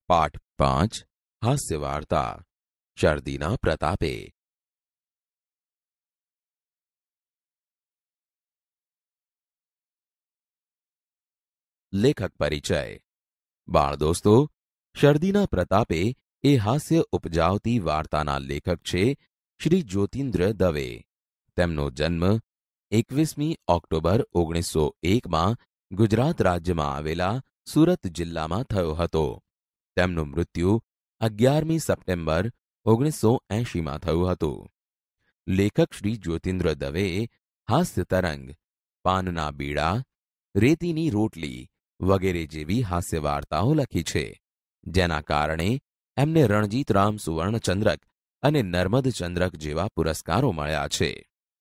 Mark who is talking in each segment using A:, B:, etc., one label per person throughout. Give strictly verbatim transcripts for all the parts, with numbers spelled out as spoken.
A: પાઠ પાંચ હાસ્ય વાર્તા શરદીના પ્રતાપે. લેખક પરિચય. બાળ દોસ્તો, શરદીના પ્રતાપે એ હાસ્ય ઉપજાવતી વાર્તાના લેખક છે શ્રી જ્યોતિન્દ્ર દવે. તેમનો જન્મ એકવીસમી ઓક્ટોબર ઓગણીસો એકમાં ગુજરાત રાજ્યમાં આવેલા સુરત જિલ્લામાં થયો હતો. તેમનું મૃત્યુ અગિયારમી સપ્ટેમ્બર ઓગણીસો એંશીમાં થયું હતું. લેખક શ્રી જ્યોતિન્દ્ર દવેએ હાસ્ય તરંગ, પાનના બીડા, રેતીની રોટલી વગેરે જેવી હાસ્ય વાર્તાઓ લખી છે, જેના કારણે એમને રણજીતરામ સુવર્ણચંદ્રક અને નર્મદચંદ્રક જેવા પુરસ્કારો મળ્યા છે.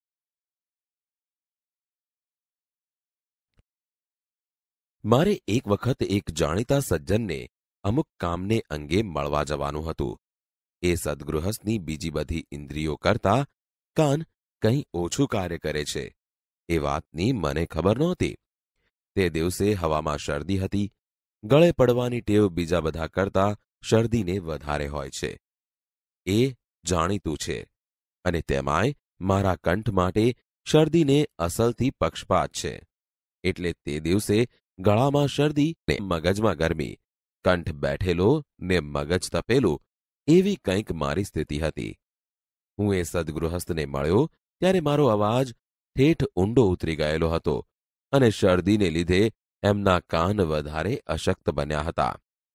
A: મારે એક વખત એક જાણીતા સજ્જનને અમુક કામને અંગે મળવા જવાનું હતું. એ સદગૃહસ્થની બીજી બધી ઇન્દ્રિયો કરતા કાન કંઈ ઓછું કાર્ય કરે છે એ વાતની મને ખબર નહોતી. તે દિવસે હવામાં શરદી હતી. ગળે પડવાની ટેવ બીજા બધા કરતા શરદીને વધારે હોય છે, એ જાણીતું છે. અને તેમાંય મારા કંઠ માટે શરદીને અસલથી પક્ષપાત છે. એટલે તે દિવસે ગળામાં શરદી ને મગજમાં ગરમી, કંઠ બેઠેલો ને મગજ તપેલું એવી કંઈક મારી સ્થિતિ હતી. હું એ સદગૃહસ્થને મળ્યો ત્યારે મારો અવાજ ઠેઠ ઊંડો ઉતરી ગયેલો હતો અને શરદીને લીધે એમના કાન વધારે અશક્ત બન્યા હતા.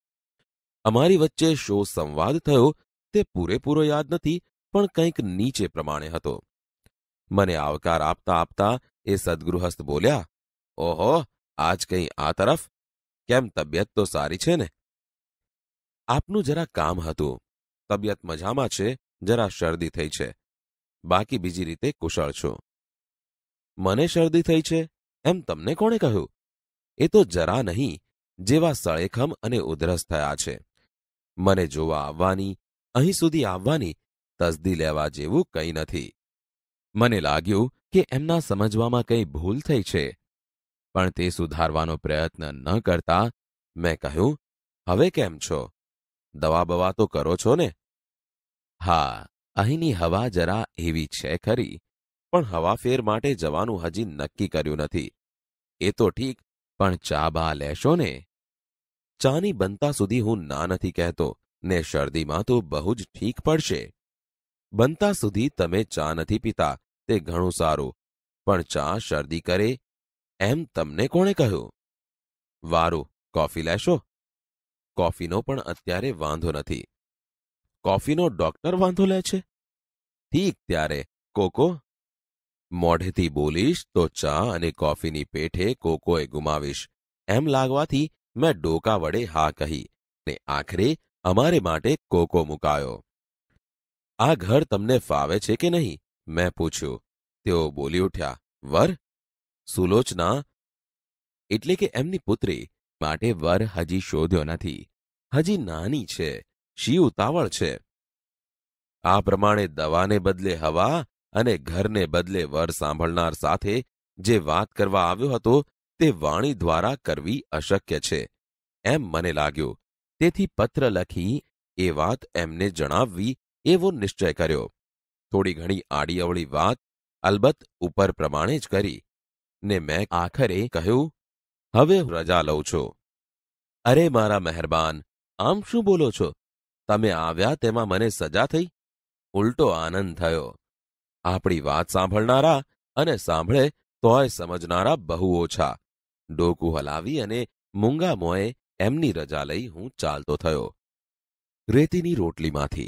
A: અમારી વચ્ચે શો સંવાદ થયો તે પૂરેપૂરો યાદ નથી, પણ કંઈક નીચે પ્રમાણે હતો. મને આવકાર આપતા આપતા એ સદગૃહસ્થ બોલ્યા, "ઓહો, આજ કંઈ આ તરફ? કેમ, તબિયત તો સારી છે ને?" "આપનું જરા કામ હતું. તબિયત મજામાં છે, જરા શરદી થઈ છે. બાકી બીજી રીતે કુશળ છું." "મને શરદી થઈ છે એમ તમને કોણે કહ્યું?" "એ તો જરા નહીં, જેવા સળેખમ અને ઉધરસ થયા છે. મને જોવા આવવાની, અહીં સુધી આવવાની તસદી લેવા જેવું કંઈ નથી." મને લાગ્યું કે એમના સમજવામાં કંઈ ભૂલ થઈ છે, પણ તે સુધારવાનો પ્રયત્ન ન કરતા મેં કહ્યું, "હવે કેમ છો? દવા બવા તો કરો છો ને?" "હા, અહીંની હવા જરા એવી છે ખરી, પણ હવાફેર માટે જવાનું હજી નક્કી કર્યું નથી." "એ તો ઠીક, પણ ચા બા લેશો ને?" ચાની બનતા સુધી હું ના નથી કહેતો, ને શરદીમાં તો બહુ જ ઠીક પડશે. બનતા સુધી તમે ચા નથી પીતા તે ઘણું સારું, પણ ચા શરદી કરે એમ તમને કોણે કહ્યું?" "વારું, કોફી લેશો?" "કોફીનો પણ અત્યારે વાંધો નથી." "કોફીનો ડોક્ટર વાંધો લે છે?" "ઠીક ત્યારે કોકો?" મોઢેથી બોલીશ તો ચા અને કોફીની પેઠે કોકોએ ગુમાવીશ એમ લાગવાથી મેં ડોકા વડે હા કહી, ને આખરે અમારે માટે કોકો મુકાયો. "આ ઘર તમને ફાવે છે કે નહીં?" મેં પૂછ્યું. તેઓ બોલી ઉઠ્યા, "વર?" "સુલોચના એટલે કે એમની પુત્રી માટે વર હજી શોધ્યો નથી. હજી નાની છે, શી ઉતાવળ છે?" આ પ્રમાણે દવાને બદલે હવા અને ઘરને બદલે વર સાંભળનાર સાથે જે વાત કરવા આવ્યો હતો તે વાણી દ્વારા કરવી અશક્ય છે એમ મને લાગ્યું. તેથી પત્ર લખી એ વાત એમને જણાવવી એવો નિશ્ચય કર્યો. થોડી ઘણી આડી અવળી વાત અલબત્ત ઉપર પ્રમાણે જ કરી, ને મેં આખરે કહ્યું, "હવે હું રજા લઉં છું." "અરે મારા મહેરબાન, આમ શું બોલો છો? તમે આવ્યા તેમાં મને સજા થઈ?" ઉલટો આનંદ થયો. આપણી વાત સાંભળનારા અને સાંભળે તોય સમજનારા બહુ ઓછા. ડોકું હલાવી અને મૂંગા મોંએ એમની રજા લઈ હું ચાલતો થયો. રેતીની રોટલીમાંથી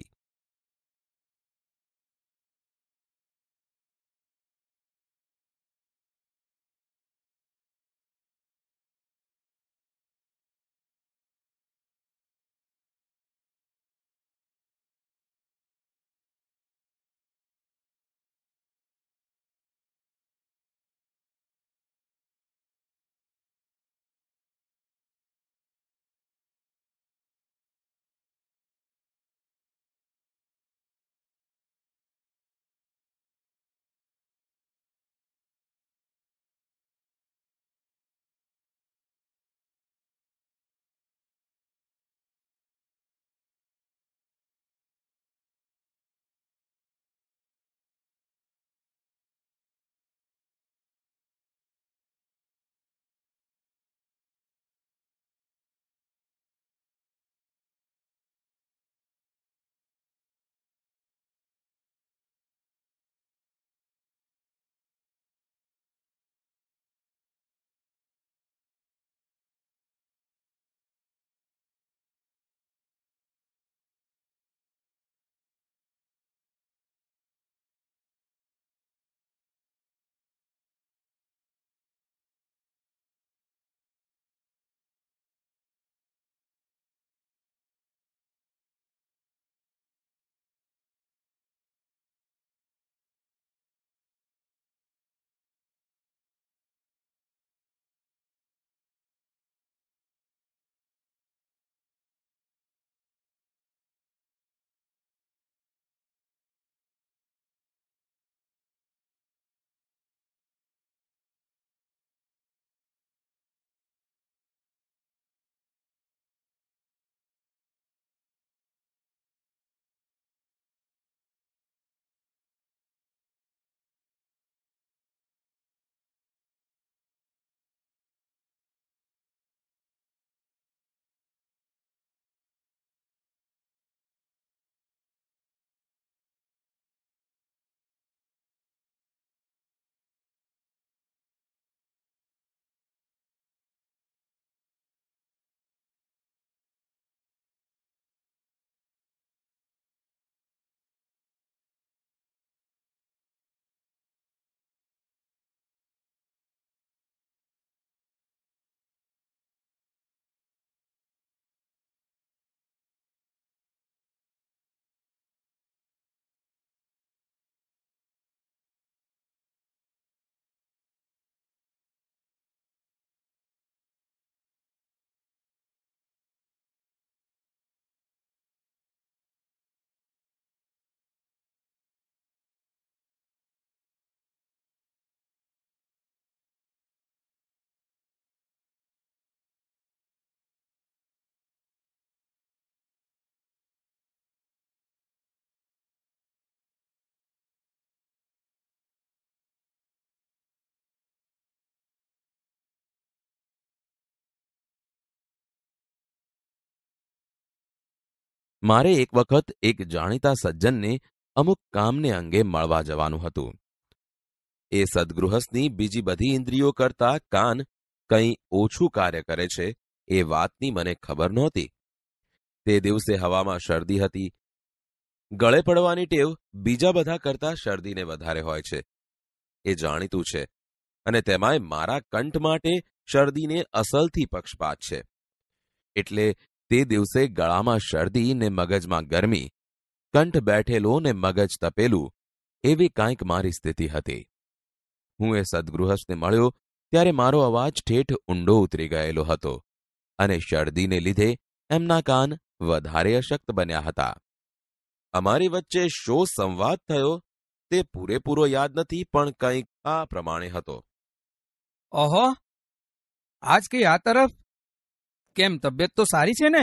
A: મારે એક વખત એક જાણીતા સજ્જનને અમુક કામને અંગે મળવા જવાનું હતું. એ સદગૃહસ્થની બીજી બધી ઇન્દ્રિયો કરતા કાન કંઈ ઓછું કાર્ય કરે છે એ વાતની મને ખબર નહોતી. તે દિવસે હવામાં શરદી હતી. ગળે પડવાની ટેવ બીજા બધા કરતા શરદીને વધારે હોય છે, એ જાણીતું છે, અને તેમાંય મારા કંઠ માટે શરદીને અસલથી પક્ષપાત છે. એટલે તે દિવસે ગળામાં શરદી ને મગજમાં ગરમી, કંઠ બેઠેલો ને મગજ તપેલું, એવી કાંઈક મારી સ્થિતિ હતી. હું એ સદગૃહસ્થને મળ્યો ત્યારે મારો અવાજ ઠેઠ ઊંડો ઉતરી ગયેલો હતો અને શરદીને લીધે એમના કાન વધારે અશક્ત બન્યા હતા. અમારી વચ્ચે શો સંવાદ થયો તે પૂરેપૂરો યાદ નથી, પણ કંઈક આ પ્રમાણે હતો.
B: ઓહો, આજ કઈ આ તરફ? કેમ, તબિયત તો સારી છે ને?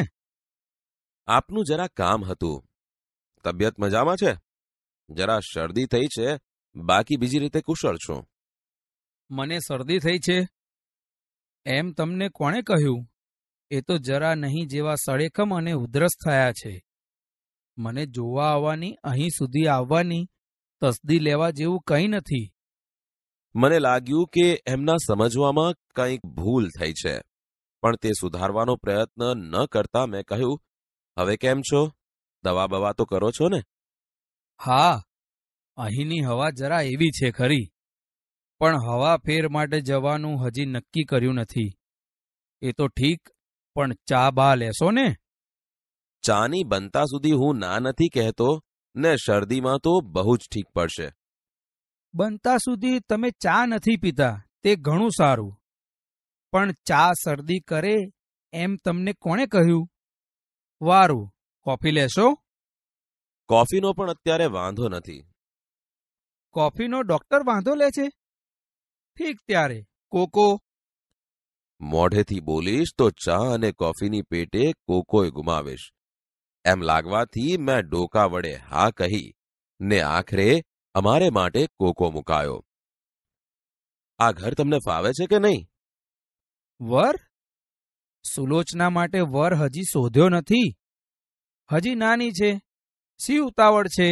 A: આપનું જરા કામ હતું. તબિયત મજામાં છે? જરા શરદી થઈ છે, બાકી બીજી રીતે કુશળ છું.
B: મને શરદી થઈ છે એમ તમને કોણે કહ્યું? એ તો જરા નહીં જેવા સળેખમ અને ઉધરસ થયા છે. મને જોવા આવવાની, અહીં સુધી આવવાની તસદી લેવા જેવું કંઈ નથી.
A: મને લાગ્યું કે એમના સમજવામાં કંઈક ભૂલ થઈ છે, પણ તે સુધારવાનો પ્રયત્ન ન કરતા મેં કહ્યું, હવે કેમ છો? દવા બવા તો કરો છો ને?
B: હા, અહીંની હવા જરા એવી છે ખરી, પણ હવા ફેર માટે જવાનું હજી નક્કી કર્યું નથી. એ તો ઠીક, પણ ચા બા લેશો ને?
A: ચાની બનતા સુધી હું ના નથી કહેતો, ને શરદીમાં તો બહુ જ ઠીક પડશે.
B: બનતા સુધી તમે ચા નથી પીતા તે ઘણું સારું, પણ ચા શરદી કરે એમ તમને કોણે કહ્યું? વારું, કોફી લેશો?
A: કોફીનો પણ અત્યારે વાંધો નથી.
B: કોફીનો ડોક્ટર વાંધો લે છે? ઠીક, ત્યારે કોકો?
A: મોઢેથી બોલીશ તો ચા અને કોફીની પેટે કોકોય ગુમાવીશ એમ લાગવાથી મેં ડોકા વડે હા કહી ને આખરે અમારે માટે કોકો મુકાયો. આ ઘર તમને ફાવે છે કે નહીં?
B: વર? સુલોચના માટે વર હજી શોધ્યો નથી. હજી નાની છે, સી ઉતાવળ છે?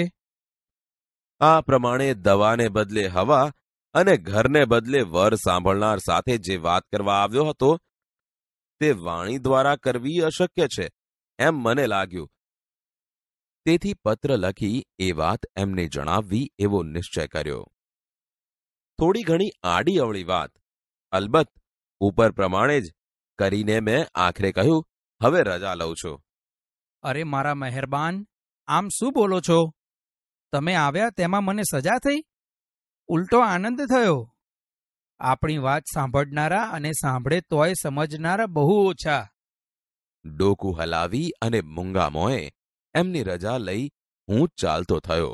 A: આ પ્રમાણે દવાને બદલે હવા અને ઘરને બદલે વર સાંભળનાર સાથે જે વાત કરવા આવ્યો હતો તે વાણી દ્વારા કરવી અશક્ય છે એમ મને લાગ્યું. તેથી પત્ર લખી એ વાત એમને જણાવવી એવો નિશ્ચય કર્યો. થોડી ઘણી આડી અવળી વાત, અલબત્ત ઉપર પ્રમાણે જ કરીને મેં આખરે કહ્યું, હવે રજા લઉં છું.
B: અરે મારા મહેરબાન, આમ શું બોલો છો? તમે આવ્યા તેમાં મને સજા થઈ? ઉલટો આનંદ થયો. આપણી વાત સાંભળનારા અને સાંભળે તોય સમજનારા બહુ ઓછા.
A: ડોકું હલાવી અને મૂંગા મોંએ એમની રજા લઈ હું ચાલતો થયો.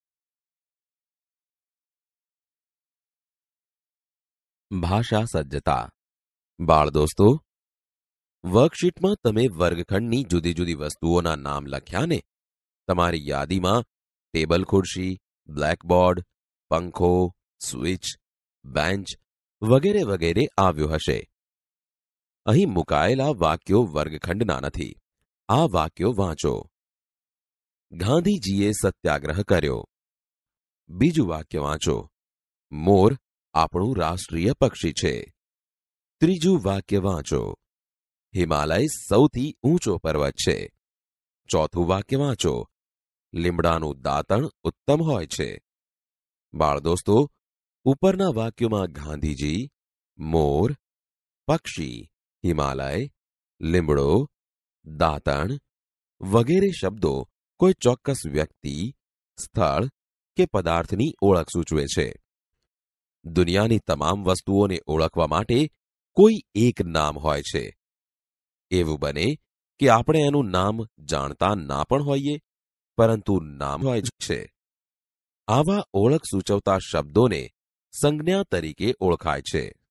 A: ભાષા સજ્જતા. બાળ દોસ્તો, વર્કશીટમાં તમે વર્ગખંડની જુદી જુદી વસ્તુઓના નામ લખ્યા ને? તમારી યાદીમાં ટેબલ ખુરશી, બ્લેકબોર્ડ, પંખો, સ્વિચ, બેન્ચ વગેરે વગેરે આવ્યું હશે. અહીં મુકાયેલા વાક્યો વર્ગખંડના નથી. આ વાક્યો વાંચો. ગાંધીજીએ સત્યાગ્રહ કર્યો. બીજું વાક્ય વાંચો. મોર આપણું રાષ્ટ્રીય પક્ષી છે. ત્રીજું વાક્ય વાંચો. હિમાલય સૌથી ઊંચો પર્વત છે. ચોથું વાક્ય વાંચો. લીમડાનું દાંતણ ઉત્તમ હોય છે. બાળ દોસ્તો, ઉપરના વાક્યોમાં ગાંધીજી, મોર, પક્ષી, હિમાલય, લીમડો, દાંતણ વગેરે શબ્દો કોઈ ચોક્કસ વ્યક્તિ, સ્થળ કે પદાર્થની ઓળખ સૂચવે છે. દુનિયાની તમામ વસ્તુઓને ઓળખવા માટે કોઈ એક નામ હોય છે. એવું બને કે આપણે એનું નામ જાણતા ના પણ હોઈએ, પરંતુ નામ હોય છે. આવા ઓળખ સૂચવતા શબ્દોને સંજ્ઞા તરીકે ઓળખાય છે.